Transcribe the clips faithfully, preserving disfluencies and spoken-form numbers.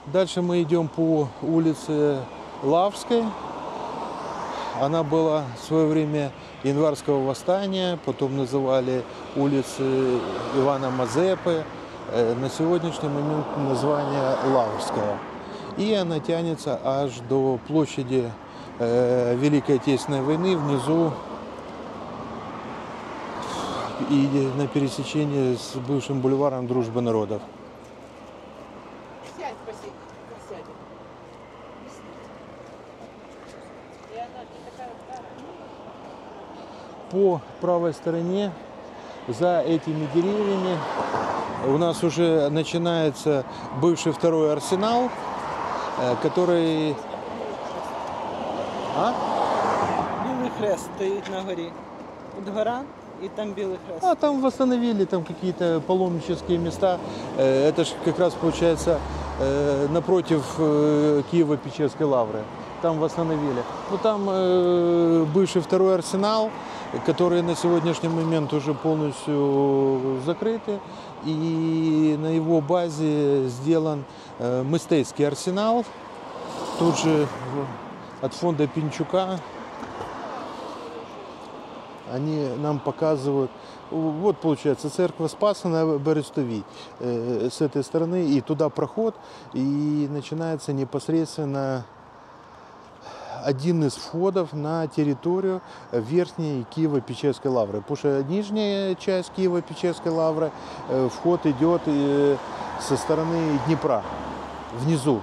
Дальше мы идем по улице Лаврской. Она была в свое время январского восстания, потом называли улицы Ивана Мазепы. На сегодняшний момент название Лаврская. И она тянется аж до площади Великой Отечественной войны, внизу и на пересечении с бывшим бульваром Дружбы народов. Сядь, спасибо. Сядь. По правой стороне, за этими деревьями, у нас уже начинается бывший второй арсенал, который... А? Білий хрест стоїть на горі. От гора, и там белый хрест. А там восстановили там какие-то паломнические места. Это же как раз получается напротив Киево-Печерской лавры. Там восстановили. Ну там бывший второй арсенал, который на сегодняшний момент уже полностью закрыты. И на его базе сделан Мистецкий арсенал. Тут же от фонда Пинчука. Они нам показывают, вот получается церковь Спаса на Берестовій э, с этой стороны, и туда проход, и начинается непосредственно один из входов на территорию верхней Киево-Печерской лавры. Потому что нижняя часть Киево-Печерской лавры, э, вход идет э, со стороны Днепра, внизу.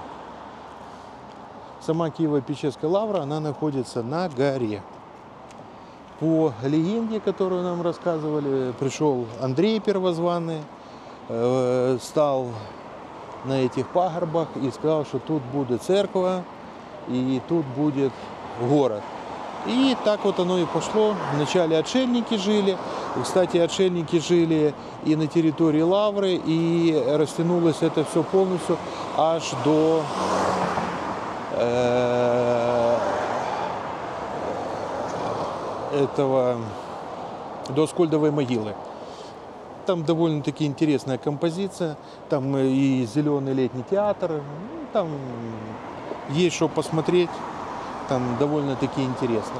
Сама Киево-Печерская лавра, она находится на горе. По легенде, которую нам рассказывали, пришел Андрей Первозванный, э, стал на этих пагорбах и сказал, что тут будет церковь и тут будет город. И так вот оно и пошло. Вначале отшельники жили. Кстати, отшельники жили и на территории Лавры, и растянулось это все полностью аж до э, этого, до Аскольдовой могилы. Там довольно-таки интересная композиция. Там и зеленый летний театр. Ну, там есть что посмотреть. Там довольно-таки интересно.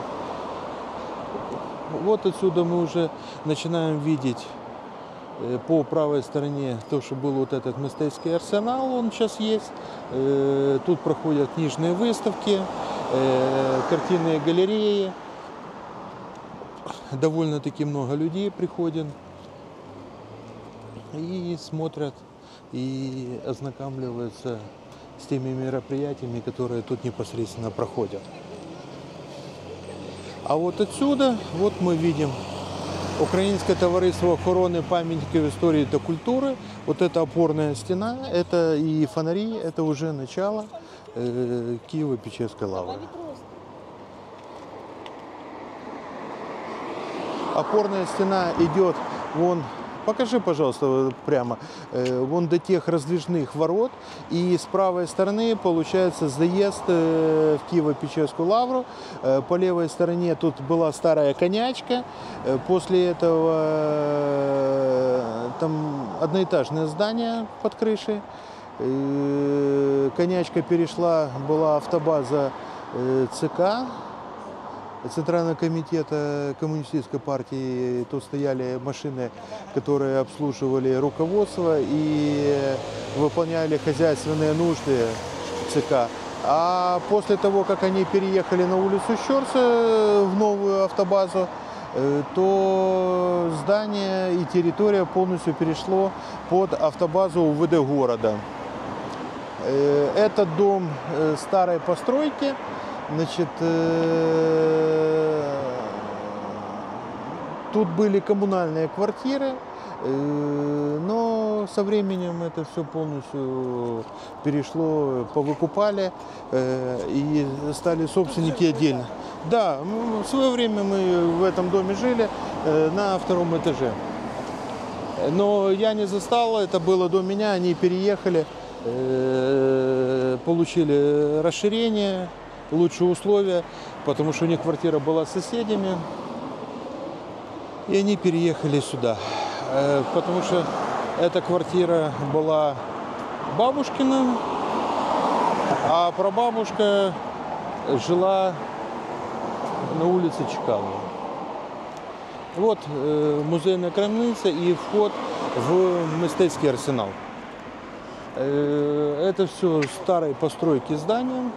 Вот отсюда мы уже начинаем видеть по правой стороне то, что был вот этот Мистецкий арсенал, он сейчас есть. Тут проходят книжные выставки, картинные галереи. Довольно-таки много людей приходят и смотрят, и ознакомливаются с теми мероприятиями, которые тут непосредственно проходят. А вот отсюда вот мы видим Украинское товариство охороны памятников истории и культуры. Вот это опорная стена, это и фонари, это уже начало э, Киево-Печерской лавры. Опорная стена идет вон, покажи, пожалуйста, прямо, э, вон до тех раздвижных ворот. И с правой стороны получается заезд э, в Киево-Печерскую лавру. Э, по левой стороне тут была старая конячка. Э, после этого э, там одноэтажное здание под крышей. Э, конячка перешла, была автобаза э, ЦК. Центрального комитета коммунистической партии, тут стояли машины, которые обслуживали руководство и выполняли хозяйственные нужды ЦК. А после того, как они переехали на улицу Щорса в новую автобазу, то здание и территория полностью перешло под автобазу УВД города. Этот дом старой постройки. Значит, э, тут были коммунальные квартиры, э, но со временем это все полностью перешло, повыкупали э, и стали собственники отдельно. Да, в свое время мы в этом доме жили э, на втором этаже. Но я не застал, это было до меня, они переехали, э, получили расширение. Лучшие условия, потому что у них квартира была с соседями, и они переехали сюда, потому что эта квартира была бабушкина, А прабабушка жила на улице Чкалова. Вот э, музейная крамниця и вход в мистецкий арсенал. Э, это все старые постройки здания.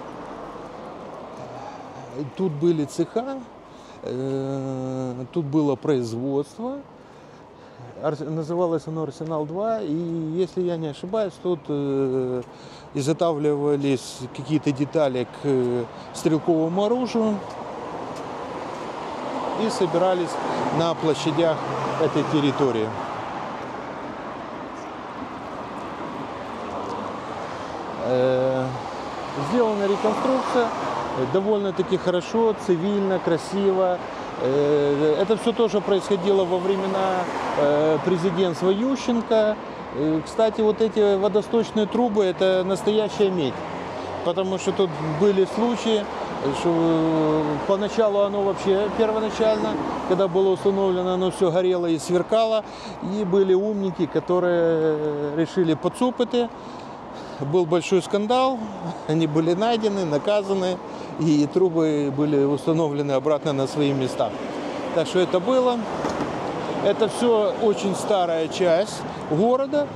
Тут были цеха, э, тут было производство. Ар- называлось оно Арсенал два. И если я не ошибаюсь, тут э, изготавливались какие-то детали к э, стрелковому оружию и собирались на площадях этой территории. Э, Сделана реконструкция довольно-таки хорошо, цивильно, красиво. Э, Это все тоже происходило во времена э, президентства Ющенко. Э, Кстати, вот эти водосточные трубы – это настоящая медь. Потому что тут были случаи, что поначалу оно вообще первоначально, когда было установлено, оно все горело и сверкало. И были умники, которые решили подсупити. Был большой скандал, они были найдены, наказаны, и трубы были установлены обратно на свои места. Так что это было. Это все очень старая часть города.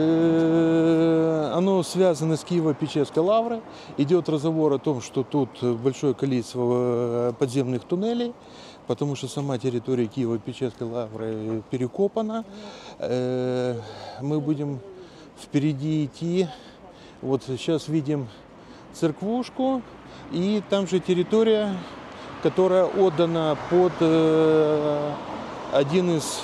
Э, Оно связано с Киево-Печерской лаврой. Идет разговор о том, что тут большое количество подземных туннелей, потому что сама территория Киево-Печерской лавры перекопана. Э, Мы будем впереди идти. Вот сейчас видим церквушку, и там же территория, которая отдана под э, один из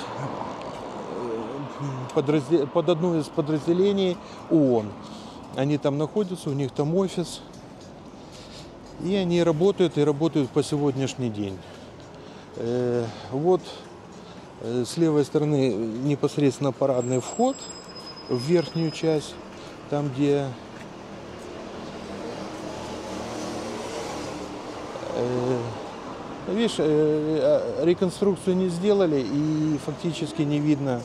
э, подраздел- под одно из подразделений ООН. Они там находятся, у них там офис, и они работают и работают по сегодняшний день. Э, Вот э, с левой стороны непосредственно парадный вход в верхнюю часть, там где э, видишь, э, реконструкцию не сделали и фактически не видно.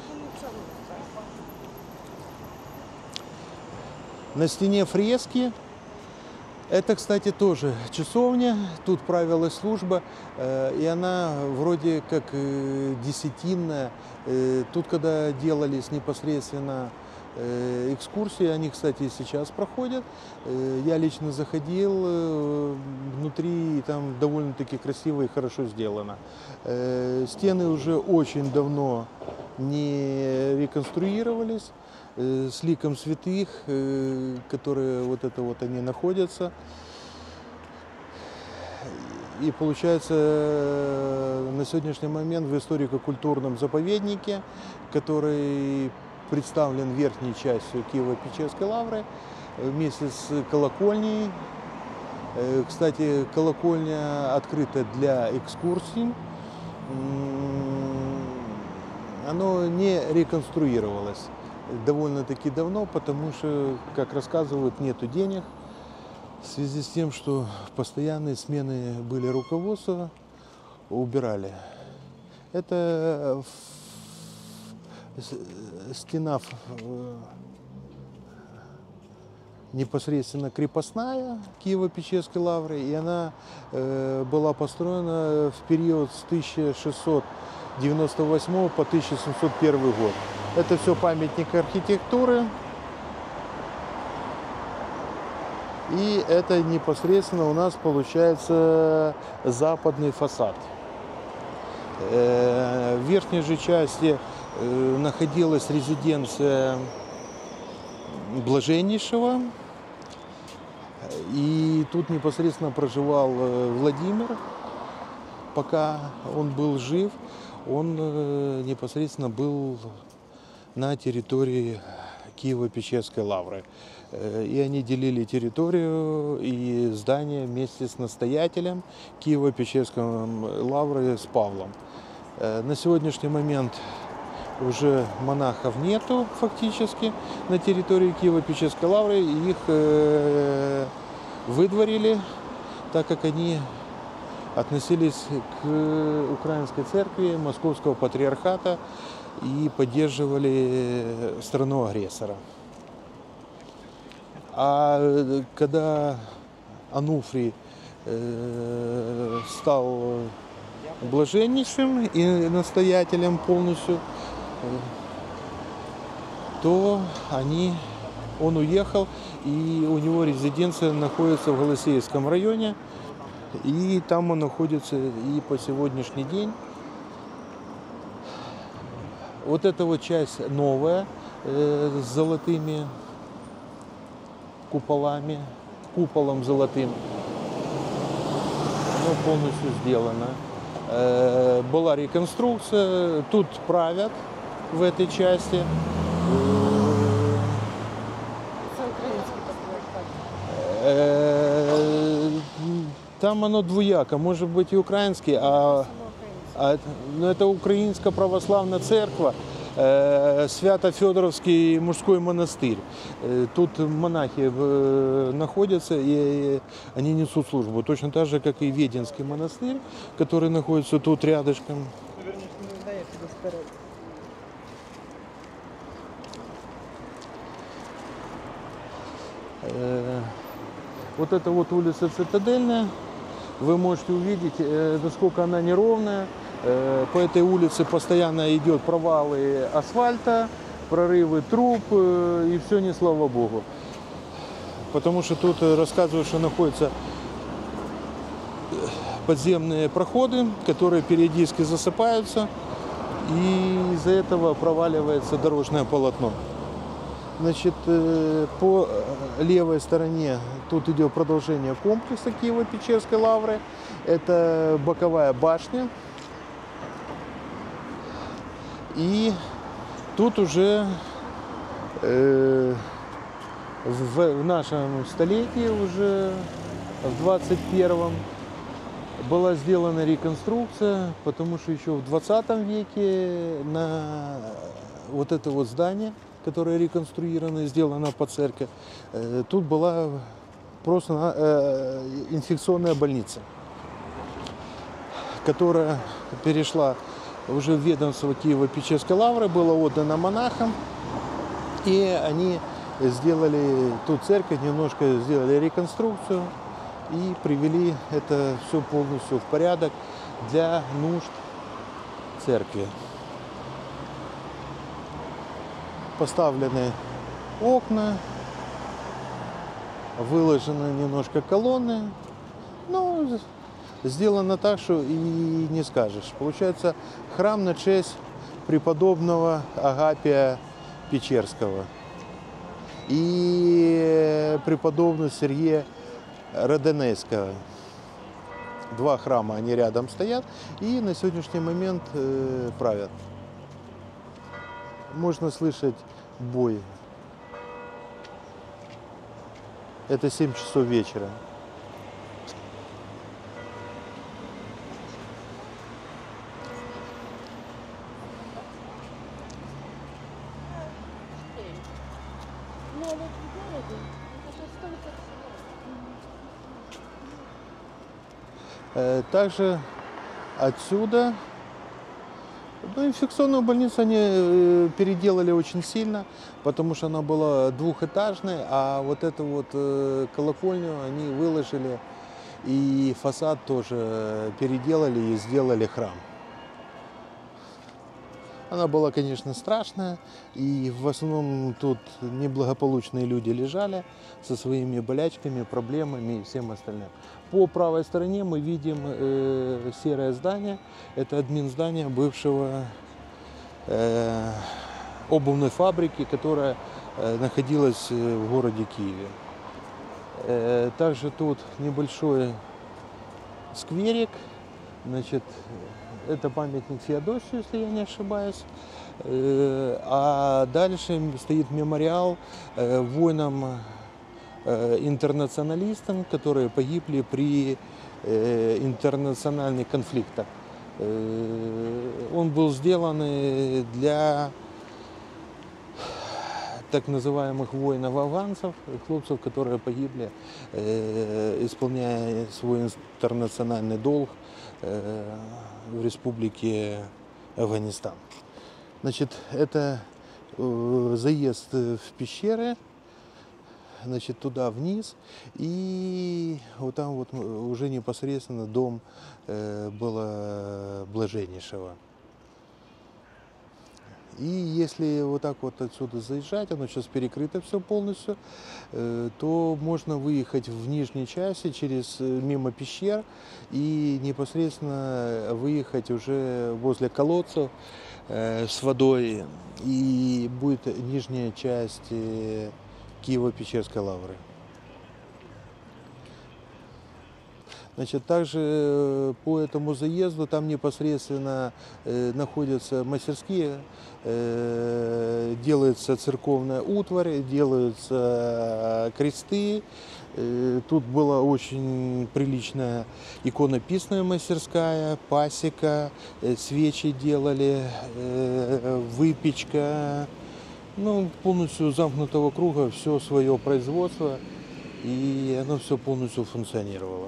На стене фрески. Это, кстати, тоже часовня. Тут правилась служба, э, и она вроде как э, десятинная. Э, Тут, когда делались непосредственно э, экскурсии, они, кстати, и сейчас проходят. Э, Я лично заходил э, внутри, и там довольно-таки красиво и хорошо сделано. Э, Стены уже очень давно не реконструировались. э, С ликом святых, э, которые вот это вот они находятся. И получается, э, на сегодняшний момент в историко-культурном заповеднике, который представлен верхней частью Киево-Печерской лавры, э, вместе с колокольней. Э, Кстати, колокольня открыта для экскурсий. М, Оно не реконструировалось довольно-таки давно, потому что, как рассказывают, нету денег. В связи с тем, что постоянные смены были руководства, убирали. Это ф- с- стена ф- э, непосредственно крепостная Киево-Печерской лавры, и она э, была построена в период с тысяча шестьсот девяносто восьмого по тысяча семьсот первый год. Это все памятник архитектуры. И это непосредственно у нас получается западный фасад. Э, В верхней же части э, находилась резиденция Блаженнейшего. И тут непосредственно проживал э, Владимир. Пока он был жив, он э, непосредственно был на территории Киево-Печерской лавры. Э, И они делили территорию и здание вместе с настоятелем Киево-Печерской лавры с Павлом. Э, На сегодняшний момент уже монахов нету фактически на территории Киево-Печерской лавры. Их э, выдворили, так как они относились к Украинской церкви, Московского патриархата и поддерживали страну-агрессора. А э, когда Ануфрий э, стал блаженнейшим и настоятелем полностью, э, то они, он уехал, и у него резиденция находится в Голосеевском районе, и там он находится и по сегодняшний день. Вот эта вот часть новая, э, с золотыми куполами, куполом золотым, оно полностью сделано. Э, была реконструкция, тут правят в этой части. Э, Це український патріархат. э, Там оно двояко, может быть и украинский, а Саме український. А, ну, это Украинская православная церковь, э, Свято-Федоровский мужской монастырь. Э, тут монахи э, находятся, и э, они несут службу. Точно так же, как и Веденский монастырь, который находится тут рядышком. Верніше, не знаю, я піду вперед. Э, Вот эта вот улица Цитадельная. Вы можете увидеть, э, насколько она неровная. Э, По этой улице постоянно идет провалы асфальта, прорывы труб, э, и все не слава богу. Потому что тут э, рассказывают, что находятся подземные проходы, которые периодически засыпаются, и из-за этого проваливается дорожное полотно. Значит, э, по левой стороне тут идет продолжение комплекса Киево-Печерской лавры. Это боковая башня. И тут уже э, в, в нашем столетии, уже в двадцать первом, была сделана реконструкция, потому что еще в двадцатом веке на вот это вот здание, которое реконструировано, сделано под церковь, э, тут была просто э, инфекционная больница, которая перешла уже в ведомство Киево-Печерской лавры, была отдана монахам, и они сделали ту церковь, немножко сделали реконструкцию и привели это все полностью в порядок для нужд церкви. Поставлены окна, выложены немножко колонны. Ну, сделано так, что и не скажешь. Получается храм на честь преподобного Агапия Печерского и преподобного Сергея Родонецкого. Два храма, они рядом стоят и на сегодняшний момент э, правят. Можно слышать бой. Это семь часов вечера. Ну, а вот в городе, это же столько всего. Э, Также отсюда, ну, инфекционную больницу они э, переделали очень сильно, потому что она была двухэтажной, а вот эту вот э, колокольню они выложили, и фасад тоже переделали и сделали храм. Она была, конечно, страшная, и в основном тут неблагополучные люди лежали со своими болячками, проблемами и всем остальным. По правой стороне мы видим э, серое здание. Это админ здания бывшего э, обувной фабрики, которая э, находилась в городе Киеве. Э, также тут небольшой скверик. Значит, это памятник Феодосию, если я не ошибаюсь. Э, А дальше стоит мемориал э, воинам-интернационалистам, которые погибли при э, интернациональных конфликтах. Э, Он был сделан э, для так называемых воинов-афганцев, хлопцев, которые погибли, э, исполняя свой интернациональный долг э, в республике Афганистан. Значит, это э, заезд в пещеры. значит, туда вниз, и вот там вот уже непосредственно дом э, было Блаженнейшего. И если вот так вот отсюда заезжать, оно сейчас перекрыто все полностью, э, то можно выехать в нижней части через э, мимо пещер и непосредственно выехать уже возле колодцев э, с водой, и будет нижняя часть э, Киево-Печерской лавры. Значит, также э, по этому заезду там непосредственно э, находятся мастерские, э, делается церковная утварь, делаются кресты. Э, тут была очень приличная иконописная мастерская, пасека, э, свечи делали, э, выпечка. Ну, полностью замкнутого круга, все свое производство, и оно все полностью функционировало.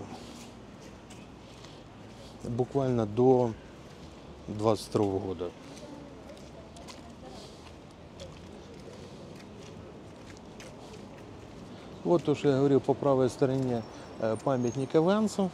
Буквально до двадцать второго года. Вот то, что я говорил, по правой стороне э, памятник авансов.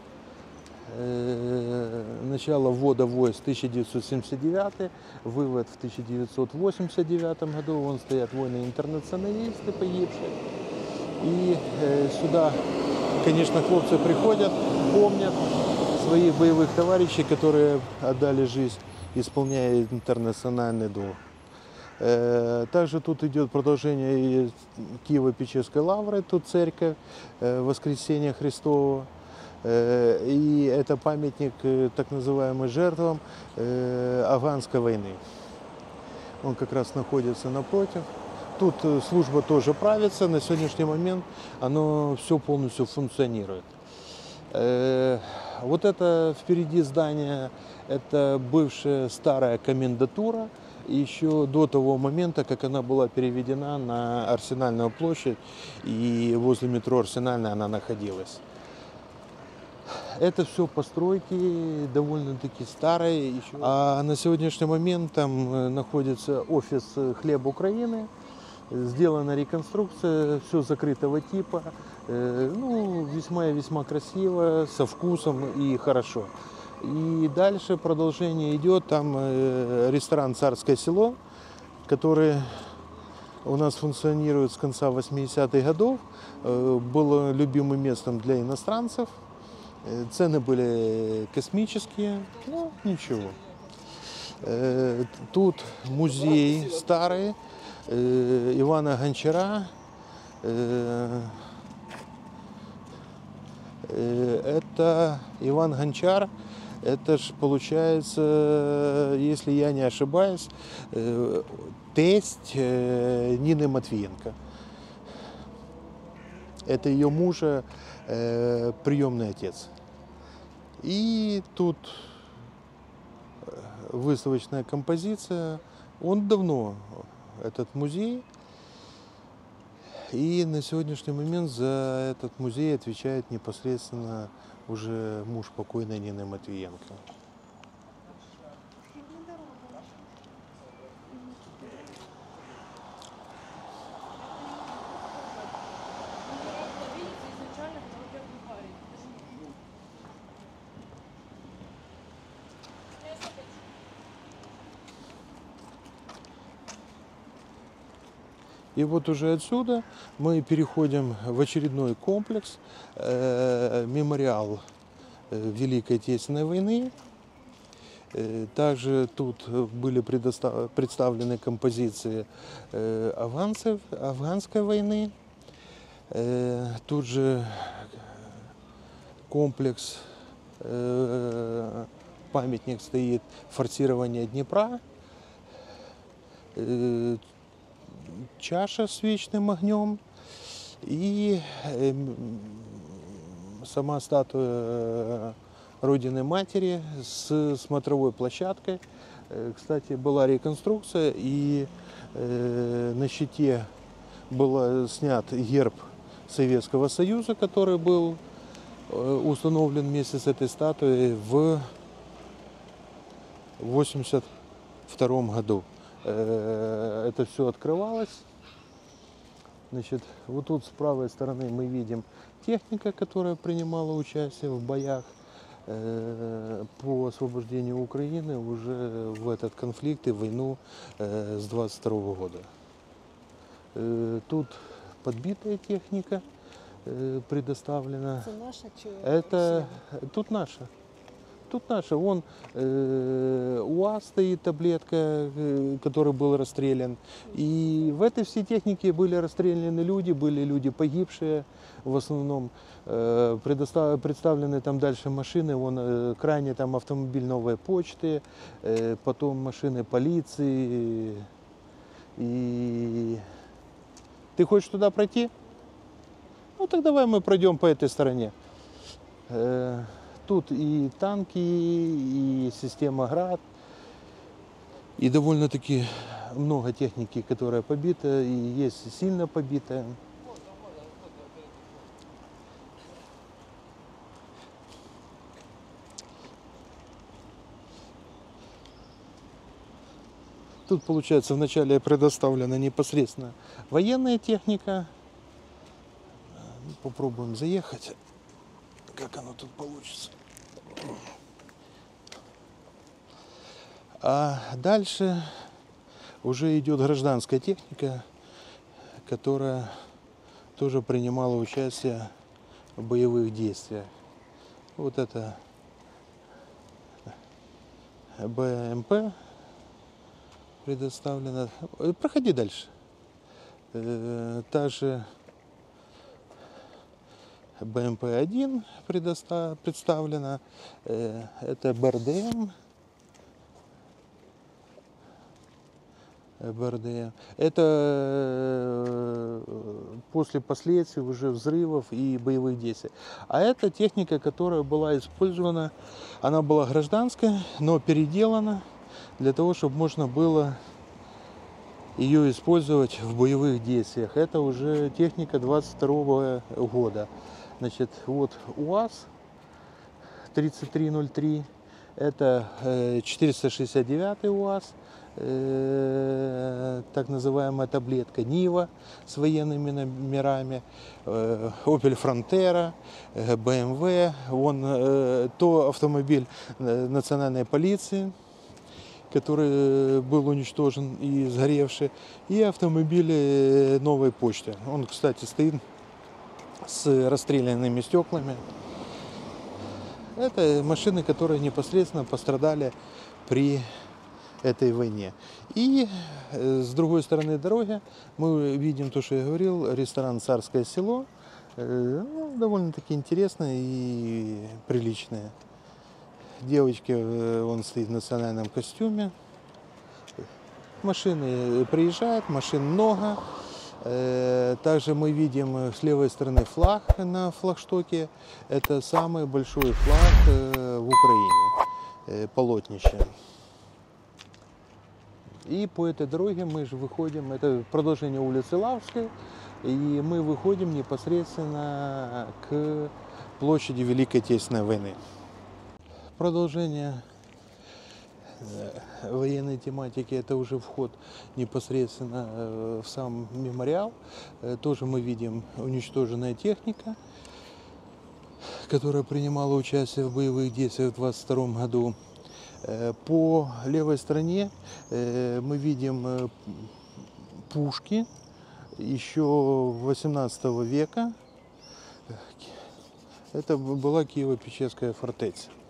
Э, Начало ввода войск тысяча девятьсот семьдесят девятый, вывод в тысяча девятьсот восемьдесят девятом году. Вон стоят воины-интернационалисты погибшие. И э, сюда, конечно, хлопцы приходят, помнят своих боевых товарищей, которые отдали жизнь, исполняя интернациональный долг. Э, Также тут идет продолжение Киево-Печерской лавры, тут церковь э, Воскресения Христова. Э, И это памятник э, так называемым жертвам э, афганской войны. Он как раз находится напротив. Тут э, служба тоже правится, на сегодняшний момент оно все полностью функционирует. Э, Вот это впереди здание, это бывшая старая комендатура, еще до того момента, как она была переведена на Арсенальную площадь, и возле метро Арсенальная она находилась. Это все постройки довольно-таки старые. Еще. А на сегодняшний момент там э, находится офис «Хлеб Украины». Сделана реконструкция, все закрытого типа, э, ну, весьма и весьма красиво, со вкусом и хорошо. И дальше продолжение идет, там э, ресторан «Царское село», который у нас функционирует с конца восьмидесятых годов, э, было любимым местом для иностранцев, э, цены были космические, ну, ничего. Э, тут музей старый, Ивана Гончара. Это Иван Гончар, это ж получается, если я не ошибаюсь, тесть Нины Матвиенко. Это ее мужа приемный отец. И тут выставочная композиция. Он давно, этот музей, и на сегодняшний момент за этот музей отвечает непосредственно уже муж покойной Нины Матвиенко. И вот уже отсюда мы переходим в очередной комплекс, э, мемориал э, Великой Отечественной войны. Э, также тут были предостав- представлены композиции э, афганцев, афганской войны. Э, тут же комплекс, э, памятник стоит форсирования Днепра. Э, чаша с вечным огнем и э, сама статуя Родины Матери с смотровой площадкой. Э, кстати, была реконструкция, и э, на щите был снят герб Советского Союза, который был э, установлен вместе с этой статуей в восемьдесят втором году. Это все открывалось. Значит, вот тут с правой стороны мы видим техника, которая принимала участие в боях э, по освобождению Украины уже в этот конфликт и войну э, с двадцать второго года. Э, тут подбитая техника э, предоставлена. Це наша чи Это тут наша. Тут наша. Вон э, УАЗ стоит, таблетка, э, который был расстрелян. И в этой всей технике были расстреляны люди, были люди погибшие в основном. Э, предостав- представлены там дальше машины, вон э, крайне там автомобиль новой почты, э, потом машины полиции. И ты хочешь туда пройти? Ну так давай мы пройдем по этой стороне. Э, Тут и танки, и система ГРАД, и довольно-таки много техники, которая побита, и есть сильно побитая. Тут, получается, вначале предоставлена непосредственно военная техника. Попробуем заехать. Как оно тут получится. А дальше уже идет гражданская техника, которая тоже принимала участие в боевых действиях. Вот это БМП предоставлено. Проходи дальше. Э, Также БМП один предоста- представлена. Э, Это БРДМ. БРДМ. Это э, после последствий уже взрывов и боевых действий. А это техника, которая была использована, она была гражданская, но переделана для того, чтобы можно было ее использовать в боевых действиях. Это уже техника двадцать второго года. Значит, вот УАЗ тридцать три ноль три, это э, четыреста шестьдесят девятый УАЗ, э, так называемая таблетка Нива с военными номерами, э, Opel Frontera, э, бэ эм вэ, вон э, то автомобиль э, национальной полиции, который был уничтожен и сгоревший, и автомобили новой почты. Он, кстати, стоит с расстрелянными стеклами. Это машины, которые непосредственно пострадали при этой войне. И э, с другой стороны дороги мы видим то, что я говорил, ресторан «Царское село». Э, ну, довольно-таки интересное и приличное. Девочки, э, он стоит в национальном костюме. Машины приезжают, машин много. Э, Также мы видим э, с левой стороны флаг на флагштоке. Это самый большой флаг э, в Украине, э, полотнище. И по этой дороге мы же выходим, это продолжение улицы Лавской, и мы выходим непосредственно к площади Великой Отечественной войны. Продолжение э, военной тематики — это уже вход непосредственно э, в сам мемориал. Э, Тоже мы видим уничтоженная техника, которая принимала участие в боевых действиях в двадцать втором году. Э, По левой стороне э, мы видим э, пушки еще восемнадцатого века. Это была Киево-Печерская фортеця.